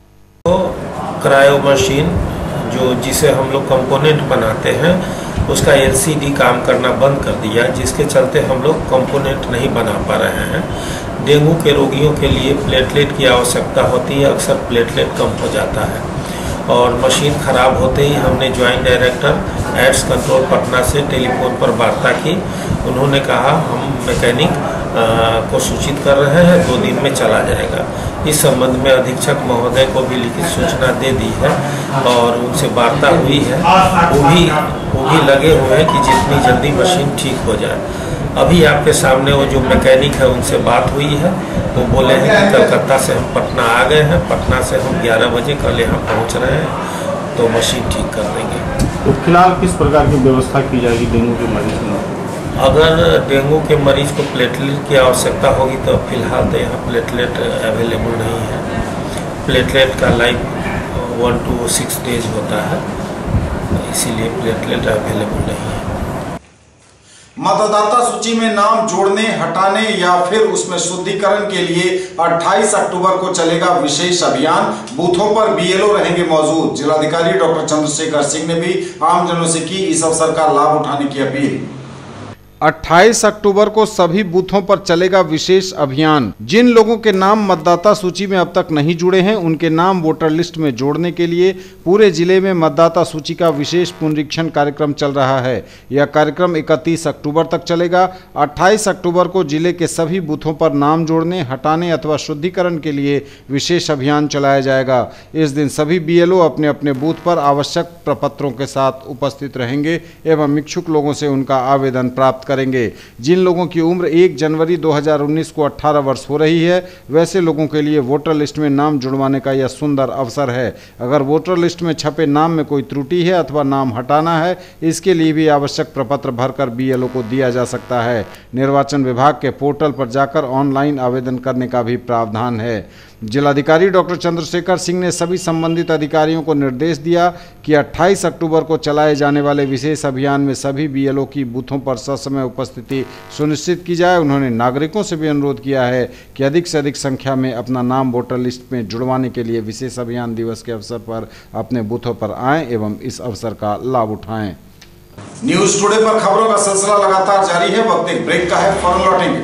तो क्रायो मशीन जिसे हम लोग कंपोनेंट बनाते हैं उसका एलसीडी काम करना बंद कर दिया, जिसके चलते हम लोग कंपोनेंट नहीं बना पा रहे हैं। डेंगू के रोगियों के लिए प्लेटलेट की आवश्यकता होती है, अक्सर प्लेटलेट कम हो जाता है और मशीन ख़राब होते ही हमने joint director AIDS control Patna से टेलीफोन पर वार्ता की। उन्होंने कहा हम मैकेनिक को सूचित कर रहे हैं, 2 दिन में चला जाएगा। इस संबंध में अधीक्षक महोदय को भी लिखित सूचना दे दी है और उनसे वार्ता हुई है। वो भी लगे हुए हैं कि जितनी जल्दी मशीन ठीक हो जाए। अभी आपके सामने वो जो मैकेनिक है उनसे बात हुई है, वो बोले हैं कि कलकत्ता से हम पटना आ गए हैं, पटना से हम 11 बजे कल यहाँ पहुँच रहे हैं, तो मशीन ठीक कर देंगे। तो फिलहाल किस प्रकार की व्यवस्था की जाएगी डेंगू के मरीज में? अगर डेंगू के मरीज को प्लेटलेट की आवश्यकता होगी तो फिलहाल तो यहाँ प्लेटलेट अवेलेबल नहीं है। प्लेटलेट का लाइफ 1 to 6 डेज होता है, इसीलिए प्लेटलेट अवेलेबल नहीं है। मतदाता सूची में नाम जोड़ने, हटाने या फिर उसमें शुद्धिकरण के लिए 28 अक्टूबर को चलेगा विशेष अभियान। बूथों पर बीएलओ रहेंगे मौजूद। जिलाधिकारी डॉक्टर चंद्रशेखर सिंह ने भी आमजनों से की इस अवसर का लाभ उठाने की अपील। 28 अक्टूबर को सभी बूथों पर चलेगा विशेष अभियान। जिन लोगों के नाम मतदाता सूची में अब तक नहीं जुड़े हैं, उनके नाम वोटर लिस्ट में जोड़ने के लिए पूरे जिले में मतदाता सूची का विशेष पुनरीक्षण कार्यक्रम चल रहा है। यह कार्यक्रम 31 अक्टूबर तक चलेगा। 28 अक्टूबर को जिले के सभी बूथों पर नाम जोड़ने, हटाने अथवा शुद्धिकरण के लिए विशेष अभियान चलाया जाएगा। इस दिन सभी बीएलओ अपने अपने बूथ पर आवश्यक प्रपत्रों के साथ उपस्थित रहेंगे एवं इच्छुक लोगों से उनका आवेदन प्राप्त करेंगे। जिन लोगों की उम्र 1 जनवरी 2019 को 18 वर्ष हो रही है, वैसे लोगों के लिए वोटर लिस्ट में नाम जुड़वाने का यह सुंदर अवसर है। अगर वोटर लिस्ट में छपे नाम में कोई त्रुटि है अथवा नाम हटाना है, इसके लिए भी आवश्यक प्रपत्र भरकर बीएलओ को दिया जा सकता है। निर्वाचन विभाग के पोर्टल पर जाकर ऑनलाइन आवेदन करने का भी प्रावधान है। जिलाधिकारी डॉक्टर चंद्रशेखर सिंह ने सभी संबंधित अधिकारियों को निर्देश दिया कि 28 अक्टूबर को चलाए जाने वाले विशेष अभियान में सभी बीएलओ की बूथों पर ससमय उपस्थिति सुनिश्चित की जाए। उन्होंने नागरिकों से भी अनुरोध किया है कि अधिक से अधिक संख्या में अपना नाम वोटर लिस्ट में जुड़वाने के लिए विशेष अभियान दिवस के अवसर पर अपने बूथों पर आएं एवं इस अवसर का लाभ उठाएं। न्यूज टुडे पर खबरों का सिलसिला लगातार जारी है। वक्त एक ब्रेक का है, फौरन लौटेंगे।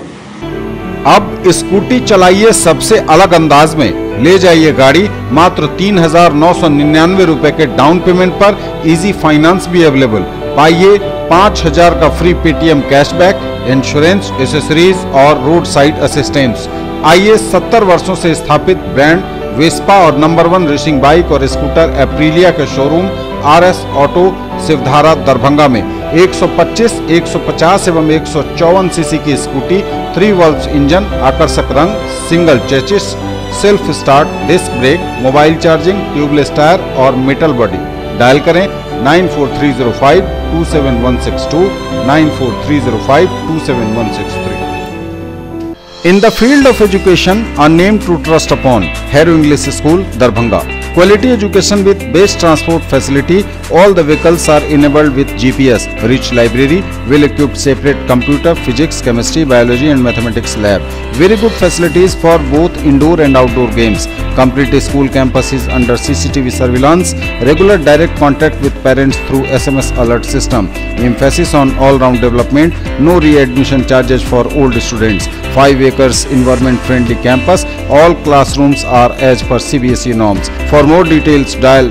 अब स्कूटी चलाइए सबसे अलग अंदाज में, ले जाइए गाड़ी मात्र 3,999 रुपए के डाउन पेमेंट पर। इजी फाइनेंस भी अवेलेबल। पाइए 5,000 का free Paytm cashback, insurance, accessories और रोड साइड असिस्टेंस। आइए 70 वर्षों से स्थापित ब्रांड वेस्पा और नंबर 1 रेसिंग बाइक और स्कूटर एप्रिलिया के showroom RS auto Shivdhara Darbhanga में 125, 150 एवं 154 सीसी की स्कूटी, 3 वॉल्व इंजन, आकर्षक रंग, single chassis, self start, disc brake, mobile charging, tubeless tyre और मेटल बॉडी। डायल करें 9430527162, 9430527163। In the field of education, a name to trust upon, Hero English School, Darbhanga. Quality education with best transport facility. All the vehicles are enabled with GPS. Rich library, well-equipped separate computer, physics, chemistry, biology and mathematics lab. Very good facilities for both indoor and outdoor games. Complete school campus is under CCTV surveillance. Regular direct contact with parents through SMS alert system. Emphasis on all-round development. No readmission charges for old students. 5 acres environment-friendly campus. All classrooms are as per CBSE norms. For more details, dial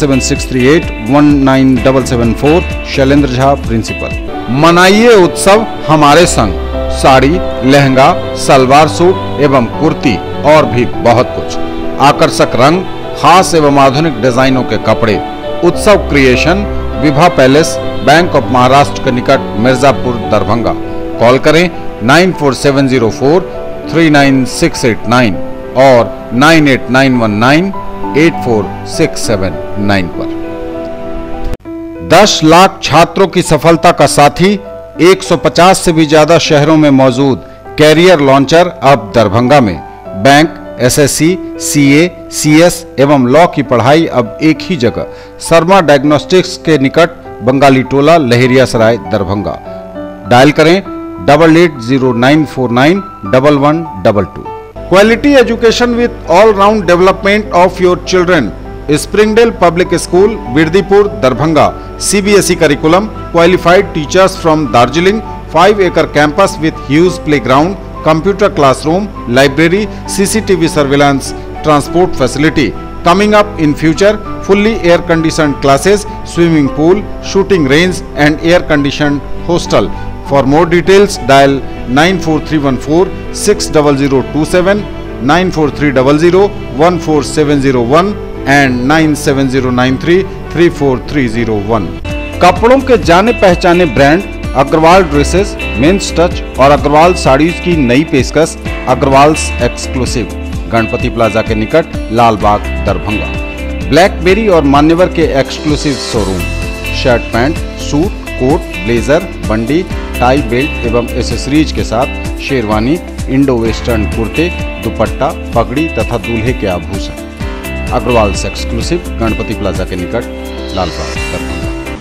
77638-19774. Shailendra Jha, principal. मनाइए उत्सव हमारे संग। साड़ी, लहंगा, सलवार सूट एवं कुर्ती और भी बहुत कुछ। आकर्षक रंग, खास एवं आधुनिक डिजाइनों के कपड़े। Utsav creation, Vibha palace, bank of Maharashtra के निकट, मिर्जापुर, दरभंगा। कॉल करें 94704-39689 और 98919-84679 पर। 10 लाख छात्रों की सफलता का साथी, 150 से भी ज्यादा शहरों में मौजूद कैरियर लॉन्चर अब दरभंगा में। बैंक, SSC, CA, CS एवं लॉ की पढ़ाई अब एक ही जगह। शर्मा डायग्नोस्टिक्स के निकट, बंगाली टोला, लहेरियासराय, दरभंगा। डायल करें 8809491122। Quality education with all-round development of your children. Springdale Public School, Birdipur, Darbhanga. CBSE curriculum, qualified teachers from Darjeeling, 5-acre campus with huge playground, computer classroom, library, CCTV surveillance, transport facility. Coming up in future, fully air-conditioned classes, swimming pool, shooting range and air-conditioned hostel. For more details, dial 94314-60027, 94300-14701 and 97093-34301। कपड़ों के जाने पहचाने brand Agrawal dresses, mens touch और अग्रवाल साड़ीज की नई पेशकश अग्रवाल्स एक्सक्लूसिव, गणपति प्लाजा के निकट, लालबाग, दरभंगा। ब्लैकबेरी और मान्यवर के exclusive showroom, shirt pant, suit, coat, blazer, बंडी, टाई, बेल्ट एवं एसेसरीज के साथ शेरवानी, इंडो वेस्टर्न कुर्ते, दुपट्टा, पगड़ी तथा दूल्हे के आभूषण। अग्रवाल्स एक्सक्लूसिव, गणपति प्लाजा के निकट, लालबाग, दरभंगा।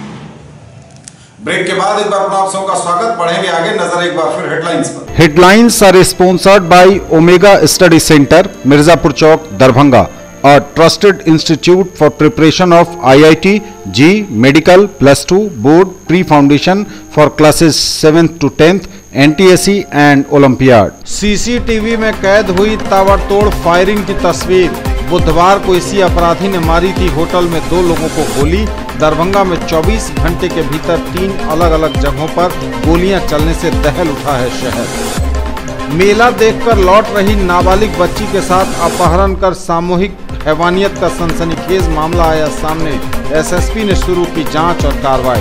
ब्रेक के बाद एक बार आप सबका स्वागत। बढ़ेंगे आगे, नजर एक बार फिर हेडलाइंस पर। Headlines are sponsored by Omega study centre, Mirzapur चौक, Darbhanga, a trusted institute for preparation of IIT, JEE, medical, +2, board, pre-foundation for classes 7th to 10th, NTSE and Olympiad। CCTV में कैद हुई ताबड़तोड़ फायरिंग की तस्वीर। बुधवार को इसी अपराधी ने मारी थी होटल में 2 लोगों को गोली। दरभंगा में 24 घंटे के भीतर 3 अलग अलग जगहों पर गोलियां चलने से दहल उठा है शहर। मेला देखकर लौट रही नाबालिग बच्ची के साथ अपहरण कर सामूहिक हैवानियत का सनसनीखेज मामला आया सामने। एसएसपी ने शुरू की जांच और कार्रवाई।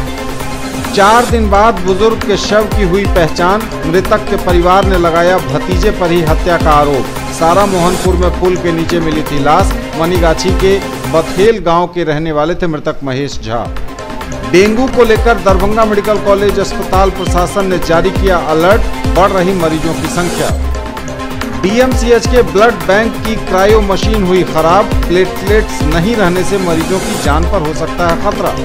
4 दिन बाद बुजुर्ग के शव की हुई पहचान। मृतक के परिवार ने लगाया भतीजे पर ही हत्या का आरोप। सारा मोहनपुर में पुल के नीचे मिली थी लाश। मनीगाछी के बथेल गांव के रहने वाले थे मृतक महेश झा। डेंगू को लेकर दरभंगा मेडिकल कॉलेज अस्पताल प्रशासन ने जारी किया अलर्ट। बढ़ रही मरीजों की संख्या। डीएमसीएच के ब्लड बैंक की क्रायो मशीन हुई खराब। प्लेटलेट्स नहीं रहने से मरीजों की जान पर हो सकता है खतरा।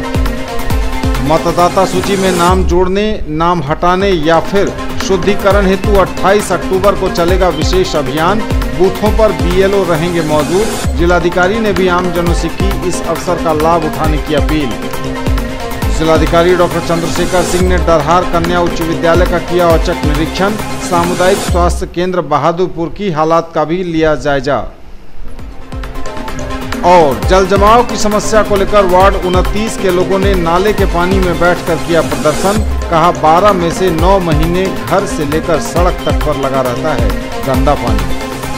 मतदाता सूची में नाम जोड़ने, नाम हटाने या फिर शुद्धिकरण हेतु 28 अक्टूबर को चलेगा विशेष अभियान। बूथों पर बीएलओ रहेंगे मौजूद। जिलाधिकारी ने भी आमजनों से की इस अवसर का लाभ उठाने की अपील। जिलाधिकारी डॉक्टर चंद्रशेखर सिंह ने डरहार कन्या उच्च विद्यालय का किया औचक निरीक्षण। सामुदायिक स्वास्थ्य केंद्र बहादुरपुर की हालात का भी लिया जायजा। और जल जमाव की समस्या को लेकर वार्ड 29 के लोगों ने नाले के पानी में बैठकर किया प्रदर्शन। कहा 12 में से 9 महीने घर से लेकर सड़क तक पर लगा रहता है गंदा पानी।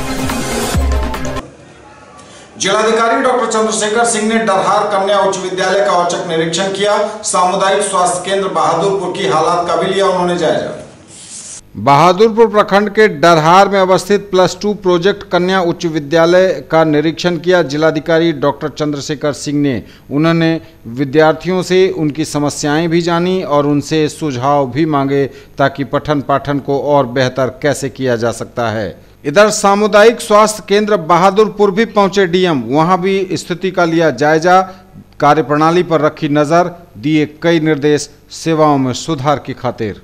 जिलाधिकारी डॉक्टर चंद्रशेखर सिंह ने डरहार कन्या उच्च विद्यालय का औचक निरीक्षण किया। सामुदायिक स्वास्थ्य केंद्र बहादुरपुर की हालात का भी लिया उन्होंने जायजा। बहादुरपुर प्रखंड के डरहार में अवस्थित +2 प्रोजेक्ट कन्या उच्च विद्यालय का निरीक्षण किया जिलाधिकारी डॉक्टर चंद्रशेखर सिंह ने। उन्होंने विद्यार्थियों से उनकी समस्याएं भी जानी और उनसे सुझाव भी मांगे ताकि पठन पाठन को और बेहतर कैसे किया जा सकता है। इधर सामुदायिक स्वास्थ्य केंद्र बहादुरपुर भी पहुंचे डीएम। वहां भी स्थिति का लिया जायजा। कार्यप्रणाली पर रखी नजर, दिए कई निर्देश सेवाओं में सुधार की खातिर।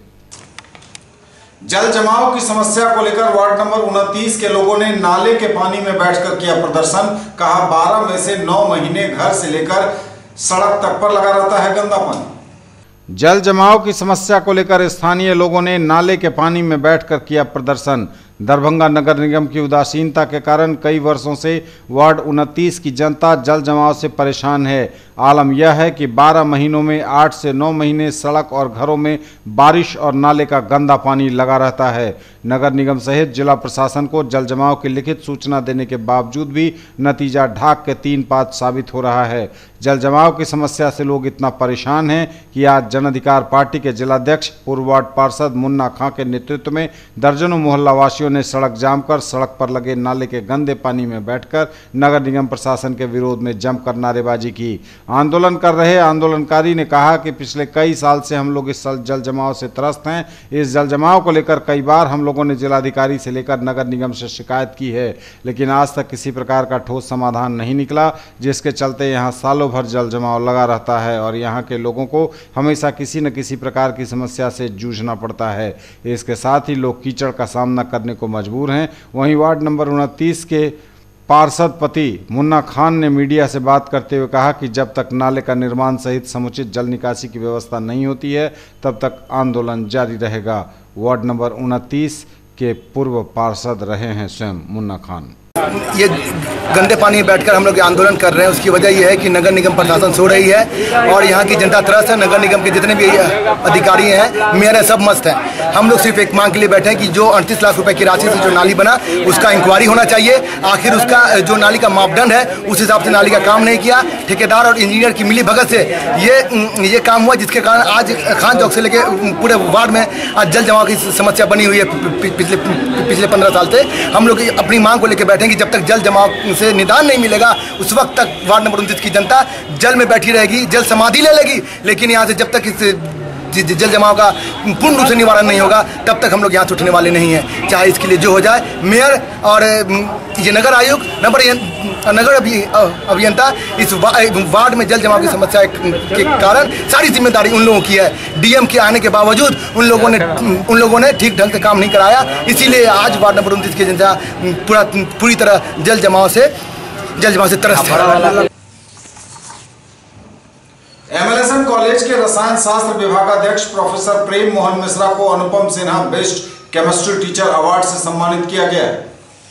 जल जमाव की समस्या को लेकर वार्ड नंबर 29 के लोगों ने नाले के पानी में बैठकर किया प्रदर्शन। कहा 12 में से 9 महीने घर से लेकर सड़क तक पर लगा रहता है गंदा पानी। जल जमाव की समस्या को लेकर स्थानीय लोगों ने नाले के पानी में बैठकर किया प्रदर्शन। दरभंगा नगर निगम की उदासीनता के कारण कई वर्षों से वार्ड 29 की जनता जल जमाव से परेशान है। आलम यह है कि 12 महीनों में 8 से 9 महीने सड़क और घरों में बारिश और नाले का गंदा पानी लगा रहता है। नगर निगम सहित जिला प्रशासन को जल जमाव की लिखित सूचना देने के बावजूद भी नतीजा ढाक के 3 पात साबित हो रहा है। जल जमाव की समस्या से लोग इतना परेशान हैं कि आज जन अधिकार पार्टी के जिलाध्यक्ष पूर्व वार्ड पार्षद मुन्ना खां के नेतृत्व में दर्जनों मोहल्ला वासियों ने सड़क जाम कर सड़क पर लगे नाले के गंदे पानी में बैठकर नगर निगम प्रशासन के विरोध में जमकर नारेबाजी की। आंदोलन कर रहे आंदोलनकारी ने कहा कि पिछले कई साल से हम लोग इस जल जमाव से त्रस्त हैं। इस जल जमाव को लेकर कई बार हम लोगों ने जिलाधिकारी से लेकर नगर निगम से शिकायत की है, लेकिन आज तक किसी प्रकार का ठोस समाधान नहीं निकला, जिसके चलते यहाँ सालों भर जल जमाव लगा रहता है और यहाँ के लोगों को हमेशा किसी न किसी प्रकार की समस्या से जूझना पड़ता है। इसके साथ ही लोग कीचड़ का सामना करने को मजबूर हैं। वहीं वार्ड नंबर 29 के पार्षद पति मुन्ना खान ने मीडिया से बात करते हुए कहा कि जब तक नाले का निर्माण सहित समुचित जल निकासी की व्यवस्था नहीं होती है तब तक आंदोलन जारी रहेगा। वार्ड नंबर 29 के पूर्व पार्षद रहे हैं स्वयं मुन्ना खान। ये गंदे पानी में बैठकर हम लोग आंदोलन कर रहे हैं, उसकी वजह यह है कि नगर निगम प्रशासन सो रही है और यहाँ की जनता त्रस्त है। नगर निगम के जितने भी अधिकारी हैं, मेयर हैं, सब मस्त हैं। हम लोग सिर्फ एक मांग के लिए बैठे हैं कि जो 38 लाख रुपए की राशि से जो नाली बना उसका इंक्वायरी होना चाहिए। आखिर उसका जो नाली का मापदंड है उस हिसाब से नाली का काम नहीं किया। ठेकेदार और इंजीनियर की मिली भगत से ये काम हुआ, जिसके कारण आज खान चौक से लेके पूरे वार्ड में आज जल जमाव की समस्या बनी हुई है। पिछले 15 साल से हम लोग अपनी मांग को लेकर बैठे हैं कि जब तक जल जमाव से निदान नहीं मिलेगा उस वक्त तक वार्ड नंबर 29 की जनता जल में बैठी रहेगी, जल समाधि ले लेगी। लेकिन यहाँ से जब तक इस जल जमाव का पूर्ण रूप से निवारण नहीं होगा तब तक हम लोग यहाँ से उठने वाले नहीं हैं, चाहे इसके लिए जो हो जाए। मेयर और ये नगर आयुक्त, नगर अभियंता इस वार्ड में जल जमाव की समस्या के कारण सारी जिम्मेदारी उन लोगों की है। डीएम के आने के बावजूद उन लोगों ने ठीक ढंग से काम नहीं कराया, इसीलिए आज वार्ड नंबर 29 की जनता पूरी तरह जल जमाव से त्रस्त है। एमएलएसएम कॉलेज के रसायन शास्त्र विभागाध्यक्ष प्रोफेसर प्रेम मोहन मिश्रा को Anupam Sinha best chemistry teacher award से सम्मानित किया गया है।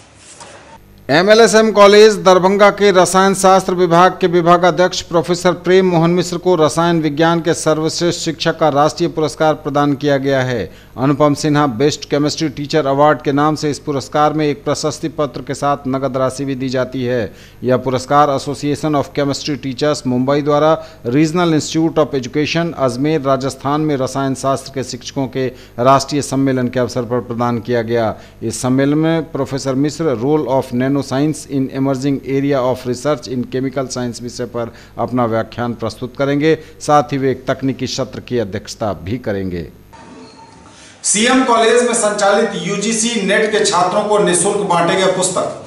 एमएलएसएम कॉलेज दरभंगा के रसायन शास्त्र विभाग के विभागाध्यक्ष प्रोफेसर प्रेम मोहन मिश्र को रसायन विज्ञान के सर्वश्रेष्ठ शिक्षक का राष्ट्रीय पुरस्कार प्रदान किया गया है। Anupam Sinha best chemistry teacher award के नाम से इस पुरस्कार में एक प्रशस्ति पत्र के साथ नगद राशि भी दी जाती है। यह पुरस्कार association of chemistry teachers Mumbai द्वारा regional institute of education Ajmer Rajasthan में रसायन शास्त्र के शिक्षकों के राष्ट्रीय सम्मेलन के अवसर पर प्रदान किया गया। इस सम्मेलन में professor Mishra role of science in emerging area of research in chemical science विषय पर अपना व्याख्यान प्रस्तुत करेंगे। साथ ही वे एक तकनीकी सत्र की अध्यक्षता भी करेंगे। सीएम कॉलेज में संचालित यूजीसी नेट के छात्रों को निःशुल्क बांटे गए पुस्तक।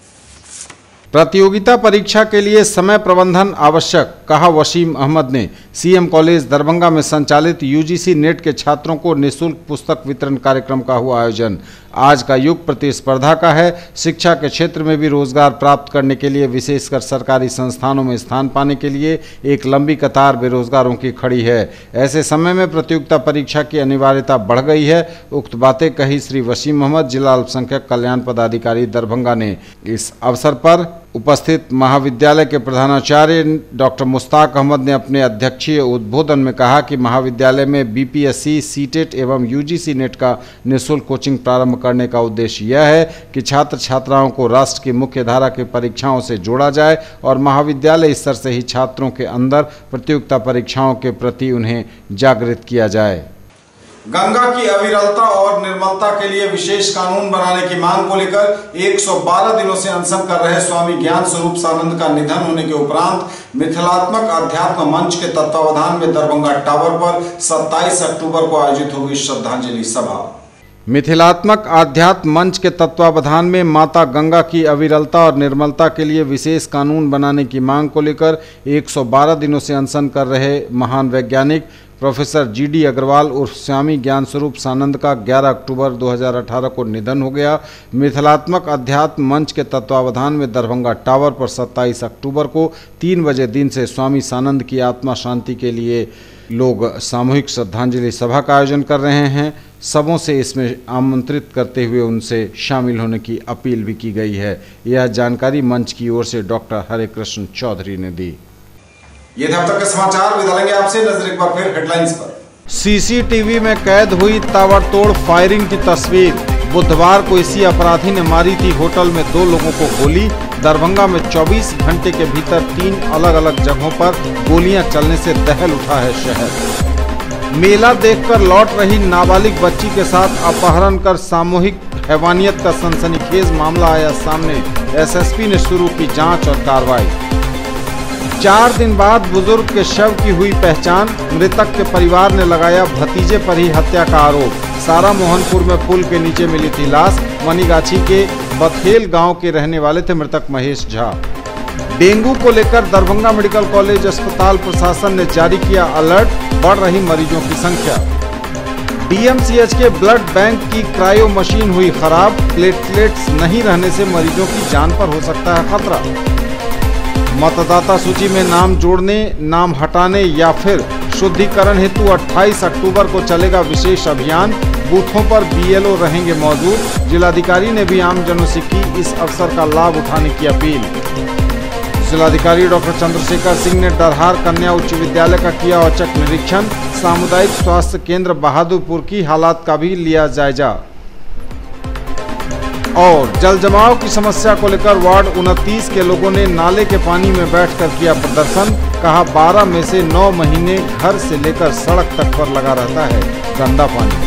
प्रतियोगिता परीक्षा के लिए समय प्रबंधन आवश्यक, कहा वसीम अहमद ने। सीएम कॉलेज दरभंगा में संचालित यूजीसी नेट के छात्रों को निःशुल्क पुस्तक वितरण कार्यक्रम का हुआ आयोजन। आज का युग प्रतिस्पर्धा का है। शिक्षा के क्षेत्र में भी रोजगार प्राप्त करने के लिए विशेषकर सरकारी संस्थानों में स्थान पाने के लिए एक लंबी कतार बेरोजगारों की खड़ी है। ऐसे समय में प्रतियोगिता परीक्षा की अनिवार्यता बढ़ गई है। उक्त बातें कही श्री वसीम अहमद, जिला अल्पसंख्यक कल्याण पदाधिकारी दरभंगा ने। इस अवसर पर उपस्थित महाविद्यालय के प्रधानाचार्य डॉक्टर मुश्ताक अहमद ने अपने अध्यक्षीय उद्बोधन में कहा कि महाविद्यालय में बीपीएससी, सीटेट एवं यूजीसी नेट का निःशुल्क कोचिंग प्रारंभ करने का उद्देश्य यह है कि छात्र छात्राओं को राष्ट्र की मुख्य धारा की परीक्षाओं से जोड़ा जाए और महाविद्यालय स्तर से ही छात्रों के अंदर प्रतियोगिता परीक्षाओं के प्रति उन्हें जागृत किया जाए। गंगा की अविरलता और निर्मलता के लिए विशेष कानून बनाने की मांग को लेकर 112 दिनों से अनशन कर रहे स्वामी ज्ञान स्वरूप सानंद का निधन होने के उपरांत मिथिलात्मक अध्यात्म मंच के तत्वावधान में दरभंगा टावर पर 27 अक्टूबर को आयोजित होगी श्रद्धांजलि सभा। मिथिलात्मक आध्यात्म मंच के तत्वावधान में माता गंगा की अविरलता और निर्मलता के लिए विशेष कानून बनाने की मांग को लेकर 112 दिनों से अनशन कर रहे महान वैज्ञानिक प्रोफेसर जीडी अग्रवाल उर्फ स्वामी ज्ञान स्वरूप सानंद का 11 अक्टूबर 2018 को निधन हो गया। मिथिलात्मक अध्यात्म मंच के तत्वावधान में दरभंगा टावर पर 27 अक्टूबर को 3 बजे दिन से स्वामी सानंद की आत्मा शांति के लिए लोग सामूहिक श्रद्धांजलि सभा का आयोजन कर रहे हैं। सबों से इसमें आमंत्रित करते हुए उनसे शामिल होने की अपील भी की गई है। यह जानकारी मंच की ओर से डॉक्टर हरे कृष्ण चौधरी ने दी। ये थे अब तक के समाचार। विदा लेंगे आपसे, नजर एक बार फिर हेडलाइंस पर। सीसीटीवी में कैद हुई ताबड़तोड़ फायरिंग की तस्वीर। बुधवार को इसी अपराधी ने मारी थी होटल में 2 लोगों को गोली। दरभंगा में 24 घंटे के भीतर 3 अलग अलग जगहों पर गोलियां चलने से दहल उठा है शहर। मेला देखकर लौट रही नाबालिग बच्ची के साथ अपहरण कर सामूहिक हैवानियत का सनसनीखेज मामला आया सामने। एसएसपी ने शुरू की जांच और कार्रवाई। 4 दिन बाद बुजुर्ग के शव की हुई पहचान। मृतक के परिवार ने लगाया भतीजे पर ही हत्या का आरोप। सारा मोहनपुर में पुल के नीचे मिली थी लाश। मनीगाछी के बथेल गांव के रहने वाले थे मृतक महेश झा। डेंगू को लेकर दरभंगा मेडिकल कॉलेज अस्पताल प्रशासन ने जारी किया अलर्ट। बढ़ रही मरीजों की संख्या। डीएमसीएच के ब्लड बैंक की क्रायो मशीन हुई खराब। प्लेटलेट्स नहीं रहने से मरीजों की जान पर हो सकता है खतरा। मतदाता सूची में नाम जोड़ने, नाम हटाने या फिर शुद्धिकरण हेतु 28 अक्टूबर को चलेगा विशेष अभियान। बूथों पर बीएलओ रहेंगे मौजूद। जिलाधिकारी ने भी आमजनों से की इस अवसर का लाभ उठाने की अपील। जिलाधिकारी डॉक्टर चंद्रशेखर सिंह ने डरहार कन्या उच्च विद्यालय का किया औचक निरीक्षण। सामुदायिक स्वास्थ्य केंद्र बहादुरपुर की हालात का भी लिया जायजा। और जल जमाव की समस्या को लेकर वार्ड 29 के लोगों ने नाले के पानी में बैठकर किया प्रदर्शन। कहा 12 में से 9 महीने घर से लेकर सड़क तक पर लगा रहता है गंदा पानी।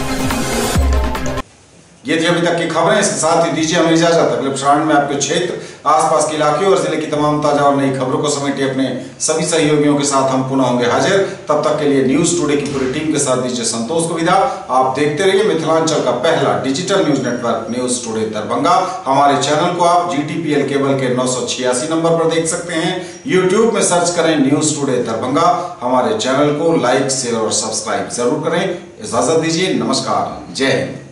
ये थी अभी तक की खबरें। इसके साथ ही दीजिए हमें इजाजत। अगले प्रसारण में आपके क्षेत्र, आसपास के इलाके और जिले की तमाम ताजा और नई खबरों को समेटे अपने सभी सहयोगियों के साथ हम पुनः होंगे हाजिर। तब तक के लिए न्यूज टुडे की पूरी टीम के साथ दीजिए संतोष को विदा। आप देखते रहिए मिथिलांचल का पहला digital news network news today Darbhanga. हमारे चैनल को आप GTPL केबल के 986 नंबर पर देख सकते हैं। यूट्यूब में सर्च करें न्यूज टुडे दरभंगा। हमारे चैनल को लाइक, शेयर और सब्सक्राइब जरूर करें। इजाजत दीजिए। नमस्कार। जय हिंद।